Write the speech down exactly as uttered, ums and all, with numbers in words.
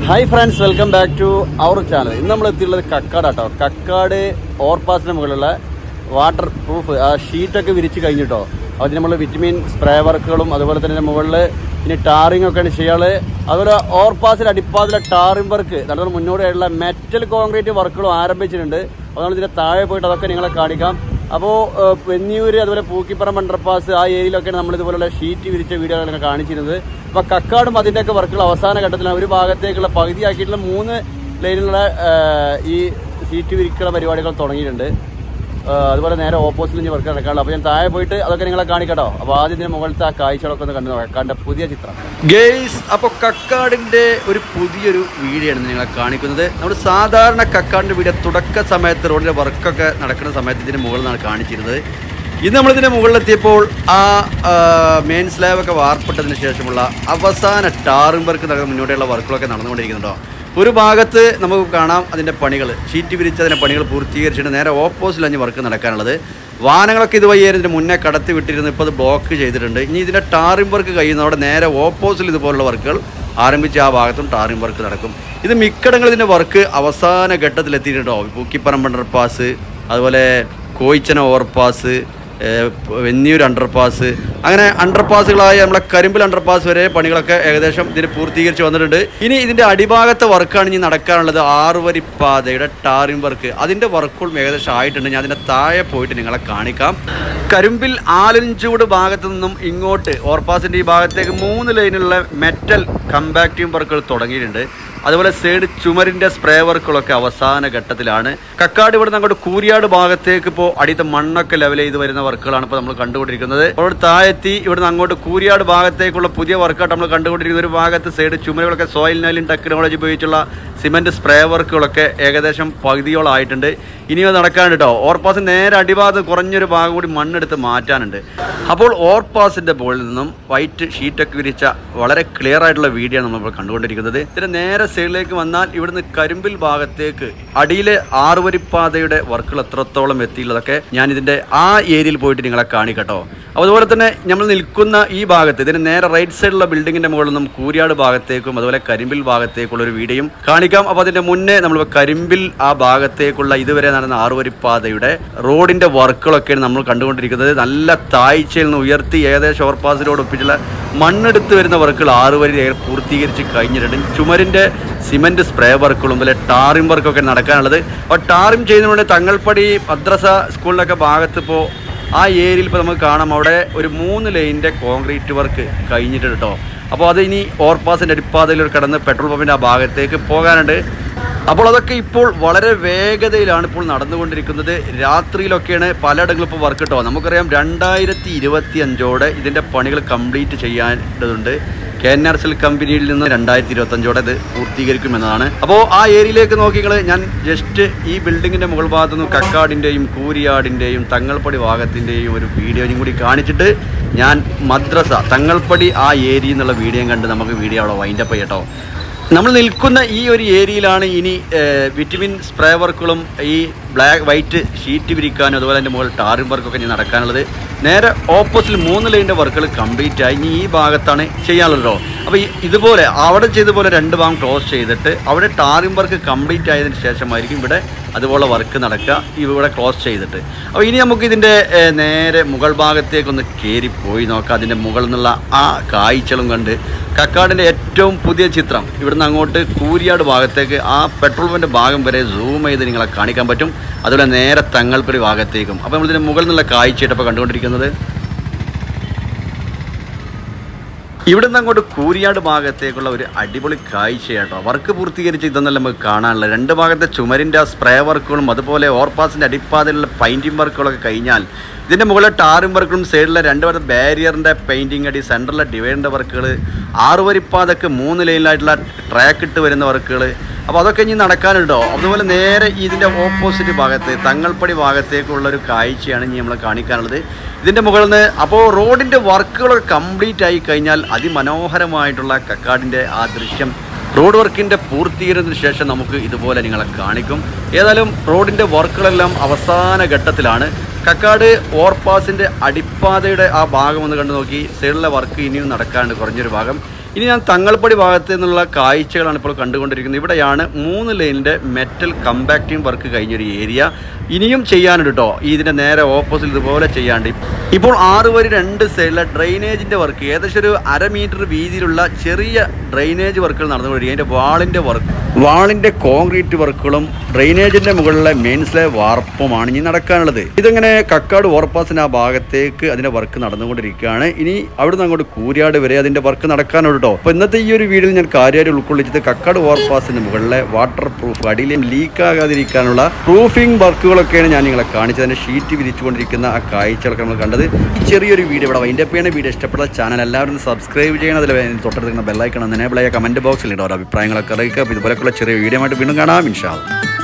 Hi friends, welcome back to our channel. ഇന്ന് നമ്മൾ എത്തിയുള്ളത് കക്കാട് ആട്ടോ. കക്കാട് ഓവർപാസിന് മുകളിലുള്ള വാട്ടർ പ്രൂഫ് ആ ഷീറ്റൊക്കെ വിരിച്ച് കഴിഞ്ഞിട്ടോ. അതിന് നമ്മൾ വിറ്റമിൻ സ്പ്രേ വർക്കുകളും അതുപോലെ തന്നെ മുകളിൽ ഇനി ടാറിംഗ് ഒക്കെയാണ് ചെയ്യാറ്. അതുപോലെ ഓവർപാസിൽ അടിപ്പാതിലെ ടാറിംഗ് വർക്ക് നടന്ന മുന്നോടിയായിട്ടുള്ള മെറ്റൽ കോൺക്രീറ്റ് വർക്കുകളും ആരംഭിച്ചിട്ടുണ്ട്. അതുകൊണ്ട് ഇതിൻ്റെ താഴെ പോയിട്ട് അതൊക്കെ നിങ്ങളെ കാണിക്കാം. അപ്പോൾ വെന്നിയൂര് അതുപോലെ പൂക്കിപ്പറമ്പ് അണ്ടർപാസ് ആ ഏരിയയിലൊക്കെയാണ് നമ്മളിതുപോലുള്ള ഷീറ്റ് വിരിച്ച വീഡിയോകളൊക്കെ കാണിച്ചിരുന്നത്. അപ്പോൾ കക്കാടും അതിൻ്റെയൊക്കെ വർക്കുകൾ അവസാന ഘട്ടത്തിലാണ്. ഒരു ഭാഗത്തേക്കുള്ള പകുതിയാക്കിയിട്ടുള്ള മൂന്ന് ലൈനിലുള്ള ഈ ഷീറ്റ് വിരിക്കുന്ന പരിപാടികൾ തുടങ്ങിയിട്ടുണ്ട്. അതുപോലെ നേരെ ഓപ്പോസിറ്റ് ഇനി വർക്ക് നടക്കാറുണ്ട്. അപ്പോൾ ഞാൻ താഴെ പോയിട്ട് അതൊക്കെ നിങ്ങളെ കാണിക്കട്ടോ. അപ്പോൾ ആദ്യം ഇതിന് മുകളിലത്തെ ആ കാഴ്ചകളൊക്കെ ഒന്ന് കണ്ടു നോക്കാം. കക്കാടിൻ്റെ പുതിയ ചിത്രം ഗെയ്സ്. അപ്പോൾ കക്കാടിൻ്റെ ഒരു പുതിയൊരു വീഡിയോ ആണ് നിങ്ങളെ കാണിക്കുന്നത്. നമ്മൾ സാധാരണ കക്കാടിൻ്റെ വീഡിയോ തുടക്ക സമയത്ത് റോഡിൻ്റെ വർക്കൊക്കെ നടക്കുന്ന സമയത്ത് ഇതിന് മുകളിൽ നിന്നാണ് കാണിച്ചിരുന്നത്. ഇന്ന് നമ്മളിതിൻ്റെ മുകളിലെത്തിയപ്പോൾ ആ മെയിൻ സ്ലാബൊക്കെ വാർപ്പെട്ടതിന് ശേഷമുള്ള അവസാന ടാറിംഗ് വർക്ക് നടക്കുന്ന മുന്നോട്ടുള്ള വർക്കുകളൊക്കെ നടന്നുകൊണ്ടിരിക്കുന്നുണ്ടോ. ഒരു ഭാഗത്ത് നമുക്ക് കാണാം അതിൻ്റെ പണികൾ ഷീറ്റ് വിരിച്ചതിൻ്റെ പണികൾ പൂർത്തീകരിച്ചിട്ട് നേരെ ഓപ്പോസിറ്റ് അഞ്ച് വർക്ക് നടക്കാനുള്ളത്. വാഹനങ്ങളൊക്കെ ഇതുവഴിയായിരുന്നു ഇതിന് മുന്നേ കടത്തി വിട്ടിരുന്നു. ഇപ്പോൾ അത് ബ്ലോക്ക് ചെയ്തിട്ടുണ്ട്. ഇനി ഇതിൻ്റെ ടാറിംഗ് വർക്ക് കഴിയുന്നതോടെ നേരെ ഓപ്പോസിറ്റ് ഇതുപോലുള്ള വർക്കുകൾ ആരംഭിച്ച് ആ ഭാഗത്തും ടാറിംഗ് വർക്ക് നടക്കും. ഇത് മിക്കടങ്ങളിൽ ഇതിൻ്റെ വർക്ക് അവസാന ഘട്ടത്തിലെത്തിയിട്ടുണ്ടോ. പൂക്കിപ്പറമ്പ് അണ്ടർപാസ്, അതുപോലെ കോയിച്ചന ഓവർപാസ്, വെന്നിയൂർ അണ്ടർപാസ്, അങ്ങനെ അണ്ടർപാസുകളായ നമ്മളെ കരിമ്പിൽ അണ്ടർപാസ് വരെ പണികളൊക്കെ ഏകദേശം ഇതിന് പൂർത്തീകരിച്ച് വന്നിട്ടുണ്ട്. ഇനി ഇതിൻ്റെ അടിഭാഗത്തെ വർക്കാണ് ഇനി നടക്കാനുള്ളത്. ആറുവരിപ്പാതയുടെ ടാറിംഗ് വർക്ക്, അതിൻ്റെ വർക്കുകളും ഏകദേശം ആയിട്ടുണ്ട്. ഞാൻ അതിൻ്റെ താഴെ പോയിട്ട് നിങ്ങളെ കാണിക്കാം. കരിമ്പിൽ ആലഞ്ചൂട് ഭാഗത്തു നിന്നും ഇങ്ങോട്ട് ഓവർപാസിൻ്റെ ഈ ഭാഗത്തേക്ക് മൂന്ന് ലൈനിലുള്ള മെറ്റൽ കമ്പാക്റ്റീവ് വർക്കുകൾ തുടങ്ങിയിട്ടുണ്ട്. അതുപോലെ സൈഡ് ചുമരിൻ്റെ സ്പ്രേ വർക്കുകളൊക്കെ അവസാന ഘട്ടത്തിലാണ്. കക്കാട് ഇവിടെ നിന്ന് അങ്ങോട്ട് കൂരിയാട് ഭാഗത്തേക്ക് ഇപ്പോൾ അടിയത്തെ മണ്ണൊക്കെ ലെവൽ ചെയ്ത് വരുന്ന വർക്കുകളാണ് ഇപ്പോൾ നമ്മൾ കണ്ടുകൊണ്ടിരിക്കുന്നത്. അവിടെ താഴെത്തി ഇവിടെ നിന്ന് അങ്ങോട്ട് കൂരിയാട് ഭാഗത്തേക്കുള്ള പുതിയ വർക്കായിട്ട് നമ്മൾ കണ്ടുകൊണ്ടിരിക്കുന്ന ഒരു ഭാഗത്ത് സൈഡ് ചുമരുകളൊക്കെ സോയിൽ നൈലിൻ ടെക്നോളജി ഉപയോഗിച്ചുള്ള സിമെൻറ്റ് സ്പ്രേ വർക്കുകളൊക്കെ ഏകദേശം പകുതിയോളായിട്ടുണ്ട്. ഇനിയോ നടക്കാനുണ്ട് കേട്ടോ. ഓവർപാസിന് നേരെ അടിഭാഗത്ത് കുറഞ്ഞൊരു ഭാഗം കൂടി മണ്ണെടുത്ത് മാറ്റാനുണ്ട്. അപ്പോൾ ഓവർപാസിൻ്റെ മുകളിൽ നിന്നും വൈറ്റ് ഷീറ്റൊക്കെ വിരിച്ച വളരെ ക്ലിയർ ആയിട്ടുള്ള വീഡിയോ ആണ് നമ്മൾ കണ്ടുകൊണ്ടിരിക്കുന്നത്. ഇതിൻ്റെ നേരെ സൈഡിലേക്ക് വന്നാൽ ഇവിടുന്ന് കരിമ്പിൽ ഭാഗത്തേക്ക് അടിയിലെ ആറുവരിപ്പാതയുടെ വർക്കുകൾ എത്രത്തോളം എത്തിയുള്ളതൊക്കെ ഞാൻ ഇതിൻ്റെ ആ ഏരിയയിൽ പോയിട്ട് നിങ്ങളെ കാണിക്കട്ടോ. അതുപോലെ തന്നെ നമ്മൾ നിൽക്കുന്ന ഈ ഭാഗത്ത് ഇതിന് നേരെ റൈറ്റ് സൈഡിലുള്ള ബിൽഡിങ്ങിൻ്റെ മുകളിൽ നിന്നും കൂരിയാട് ഭാഗത്തേക്കും അതുപോലെ കരിമ്പിൽ ഭാഗത്തേക്കുള്ള ഒരു വീഡിയോയും കാണിക്കാം. അപ്പോൾ അതിൻ്റെ മുന്നേ നമ്മൾ കരിമ്പിൽ ആ ഭാഗത്തേക്കുള്ള ഇതുവരെ നടന്ന ആറുവരിപ്പാതയുടെ റോഡിൻ്റെ വർക്കുകളൊക്കെയാണ് നമ്മൾ കണ്ടുകൊണ്ടിരിക്കുന്നത്. നല്ല താഴ്ചയിൽ നിന്ന് ഉയർത്തി ഏകദേശം ഓവർപാസിനോട് ഒപ്പിച്ചുള്ള മണ്ണെടുത്ത് വരുന്ന വർക്കുകൾ ആറുവരി പൂർത്തീകരിച്ച് കഴിഞ്ഞിട്ടുണ്ട്. ചുമരിൻ്റെ സിമെൻറ്റ് സ്പ്രേ വർക്കുകളും അതുപോലെ ടാറിംഗ് വർക്കൊക്കെ നടക്കാനുള്ളത്. അപ്പോൾ ടാറിംഗ് ചെയ്യുന്നതുകൊണ്ട് തങ്ങൾപ്പടി മദ്രസ സ്കൂളിലൊക്കെ ഭാഗത്ത് ഇപ്പോൾ ആ ഏരിയയിൽ ഇപ്പോൾ നമുക്ക് കാണാം അവിടെ ഒരു മൂന്ന് ലൈനിൻ്റെ കോൺക്രീറ്റ് വർക്ക് കഴിഞ്ഞിട്ടുണ്ട് കേട്ടോ. അപ്പോൾ അത് ഇനി ഓവർപാസിൻ്റെ അടിപ്പാതയിൽ കടന്ന് പെട്രോൾ പമ്പിൻ്റെ ആ ഭാഗത്തേക്ക് പോകാനുണ്ട്. അപ്പോൾ അതൊക്കെ ഇപ്പോൾ വളരെ വേഗതയിലാണ് ഇപ്പോൾ നടന്നുകൊണ്ടിരിക്കുന്നത്. രാത്രിയിലൊക്കെയാണ് പലയിടങ്ങളും ഇപ്പോൾ വർക്ക് കേട്ടോ. നമുക്കറിയാം രണ്ടായിരത്തി ഇരുപത്തി അഞ്ചോടെ ഇതിൻ്റെ പണികൾ കംപ്ലീറ്റ് ചെയ്യാനുണ്ട്. കെ എൻ ആർ എൽ കമ്പനിയിൽ നിന്ന് രണ്ടായിരത്തി ഇരുപത്തഞ്ചോടെ ഇത് പൂർത്തീകരിക്കുമെന്നതാണ്. അപ്പോൾ ആ ഏരിയയിലേക്ക് നോക്കിങ്ങൾ ഞാൻ ജസ്റ്റ് ഈ ബിൽഡിങ്ങിൻ്റെ മുകൾ ഭാഗത്തു നിന്ന് കക്കാടിൻ്റെയും കൂരിയാടിൻ്റെയും തങ്ങൾപ്പടി ഭാഗത്തിൻ്റെയും ഒരു വീഡിയോയും കൂടി കാണിച്ചിട്ട് ഞാൻ മദ്രസ തങ്ങൾപ്പടി ആ ഏരിയ എന്നുള്ള വീഡിയോയും കണ്ട് നമുക്ക് വീഡിയോ അവിടെ വൈൻഡപ്പ് ചെയ്യട്ടോ. നമ്മൾ നിൽക്കുന്ന ഈ ഒരു ഏരിയയിലാണ് ഇനി വിറ്റമിൻ സ്പ്രേ വർക്കുകളും ഈ ബ്ലാക്ക് വൈറ്റ് ഷീറ്റ് വിരിക്കാനും അതുപോലെ തന്നെ മുകളിൽ ടാറിംഗ് വർക്കൊക്കെ ഇനി നടക്കാനുള്ളത്. നേരെ ഓപ്പോസിറ്റ് മൂന്ന് ലൈനിൻ്റെ വർക്കുകൾ കംപ്ലീറ്റ് ആയി. ഇനി ഈ ഭാഗത്താണ് ചെയ്യാനുള്ളതോ. അപ്പോൾ ഈ ഇതുപോലെ അവിടെ ചെയ്തതുപോലെ രണ്ട് ഭാഗം ക്ലോസ് ചെയ്തിട്ട് അവിടെ ടാറിംഗ് വർക്ക് കംപ്ലീറ്റ് ആയതിന് ശേഷമായിരിക്കും ഇവിടെ അതുപോലെ വർക്ക് നടക്കുക, ഇവിടെ ക്ലോസ് ചെയ്തിട്ട്. അപ്പോൾ ഇനി നമുക്ക് ഇതിൻ്റെ നേരെ മുകൾ ഭാഗത്തേക്കൊന്ന് കയറി പോയി നോക്കാം. അതിൻ്റെ മുകളിൽ നിന്നുള്ള ആ കാഴ്ചകളും കണ്ട് കക്കാടിൻ്റെ ഏറ്റവും പുതിയ ചിത്രം ഇവിടുന്ന് അങ്ങോട്ട് കൂരിയാട് ഭാഗത്തേക്ക് ആ പെട്രോൾ പമ്പിൻ്റെ ഭാഗം വരെ സൂം ചെയ്ത് നിങ്ങളെ കാണിക്കാൻ പറ്റും. അതുപോലെ നേരെ തങ്ങൾപ്പടി ഭാഗത്തേക്കും. അപ്പോൾ നമ്മളിതിൻ്റെ മുകളിൽ നിന്നുള്ള കാഴ്ചയായിട്ടപ്പോൾ കണ്ടുകൊണ്ടിരിക്കുന്നത്. ഇവിടെ നിന്ന് അങ്ങോട്ട് കൂരിയാട് ഭാഗത്തേക്കുള്ള ഒരു അടിപൊളി കാഴ്ചയാട്ടോ. വർക്ക് പൂർത്തീകരിച്ച് ഇതൊന്നല്ല നമുക്ക് കാണാനുള്ളത്. രണ്ട് ഭാഗത്തെ ചുമരിൻ്റെ സ്പ്രേ വർക്കുകളും അതുപോലെ ഓവർപാസിൻ്റെ അടിപ്പാതയിലുള്ള പെയിൻറ്റിങ് വർക്കുകളൊക്കെ കഴിഞ്ഞാൽ ഇതിൻ്റെ മുകളിലെ ടാറിംഗ് വർക്കുകളും സൈഡിലെ രണ്ട് ഭാഗത്തെ ബാരിയറിൻ്റെ പെയിൻറ്റിങ് അടി, സെൻറ്ററിലെ ഡിവൈഡറിൻ്റെ വർക്കുകൾ, ആറുവരിപ്പാതൊക്കെ മൂന്ന് ലൈനിലായിട്ടുള്ള ട്രാക്ക് ഇട്ട് വരുന്ന വർക്കുകൾ. അപ്പോൾ അതൊക്കെ ഇനി നടക്കാനുണ്ടോ. അതുപോലെ നേരെ ഇതിൻ്റെ ഓപ്പോസിറ്റ് ഭാഗത്ത് തങ്ങൾപ്പടി ഭാഗത്തേക്കുള്ള ഒരു കാഴ്ചയാണ് ഇനി നമ്മൾ കാണിക്കാനുള്ളത്. ഇതിൻ്റെ മുകളിൽ നിന്ന് അപ്പോൾ റോഡിൻ്റെ വർക്കുകളൊക്കെ കംപ്ലീറ്റ് ആയി കഴിഞ്ഞാൽ അതിമനോഹരമായിട്ടുള്ള കക്കാടിൻ്റെ ആ ദൃശ്യം റോഡ് വർക്കിൻ്റെ പൂർത്തീകരണത്തിന് ശേഷം നമുക്ക് ഇതുപോലെ നിങ്ങളെ കാണിക്കും. ഏതായാലും റോഡിൻ്റെ വർക്കുകളെല്ലാം അവസാന ഘട്ടത്തിലാണ്. കക്കാട് ഓവർപാസിൻ്റെ അടിപ്പാതയുടെ ആ ഭാഗം ഒന്ന് കണ്ടു നോക്കി. സൈഡിലെ വർക്ക് ഇനിയും നടക്കാണ്ട് കുറഞ്ഞൊരു ഭാഗം. ഇനി ഞാൻ തങ്ങൾപ്പടി ഭാഗത്ത് നിന്നുള്ള കാഴ്ചകളാണ് ഇപ്പോൾ കണ്ടുകൊണ്ടിരിക്കുന്നത്. ഇവിടെയാണ് മൂന്ന് ലൈനിൻ്റെ മെറ്റൽ കമ്പാക്റ്റിംഗ് വർക്ക് കഴിഞ്ഞൊരു ഏരിയ. ഇനിയും ചെയ്യാനുണ്ട് കേട്ടോ. ഇതിൻ്റെ നേരെ ഓപ്പോസിറ്റ് ഇതുപോലെ ചെയ്യാണ്ട് ഇപ്പോൾ ആറ് വരി രണ്ട് സൈഡിലെ ഡ്രെയിനേജിൻ്റെ വർക്ക് ഏകദേശം ഒരു അര മീറ്റർ വീതിയിലുള്ള ചെറിയ ഡ്രെയിനേജ് വർക്കുകൾ നടന്നുകൊണ്ടിരിക്കുക. അതിൻ്റെ വാളിൻ്റെ വർക്ക് വാളിൻ്റെ കോൺക്രീറ്റ് വർക്കുകളും ഡ്രെയിനേജിൻ്റെ മുകളിലെ മെയിൻസിലെ വാർപ്പുമാണ് ഇനി നടക്കാനുള്ളത്. ഇതിങ്ങനെ കക്കാട് ഓവർപാസിന് ആ ഭാഗത്തേക്ക് അതിൻ്റെ വർക്ക് നടന്നുകൊണ്ടിരിക്കുകയാണ്. ഇനി അവിടുന്ന് അങ്ങോട്ട് കൂരിയാട് വരെ അതിൻ്റെ വർക്ക് നടക്കാനുണ്ട് കേട്ടോ. അപ്പോൾ ഇന്നത്തെ ഈ ഒരു വീഡിയോയിൽ ഞാൻ കാര്യമായിട്ട് ഉൾക്കൊള്ളിച്ചത് കക്കാട് ഓവർപാസിന് മുകളിലെ വാട്ടർ പ്രൂഫ് അടിയിലും ലീക്ക് ആകാതിരിക്കാനുള്ള പ്രൂഫിംഗ് വർക്കുകളൊക്കെയാണ് ഞാൻ നിങ്ങളെ കാണിച്ചത്. അതിൻ്റെ ഷീറ്റ് വിരിച്ചുകൊണ്ടിരിക്കുന്ന ആ കാഴ്ചകളൊക്കെ നമ്മൾ കണ്ടത്. ഈ ചെറിയൊരു വീഡിയോ ഇവിടെ അതിൻ്റെ പേയാണ്. വീഡിയോ ഇഷ്ടപ്പെട്ട ചാനൽ എല്ലാവരും സബ്സ്ക്രൈബ് ചെയ്യണം. അതിൽ തൊട്ടടുത്ത് ബെല്ലൈക്കണം എനേബിൾ ആയ കമൻറ്റ് ബോക്സിൽ ഇടാം. അഭിപ്രായങ്ങളൊക്കെ അറിയിക്കുക. ഇതുപോലെയുള്ള ചെറിയ വീഡിയോ ആയിട്ട് വീണ്ടും കാണാം ഇൻഷാ അല്ലാഹ്.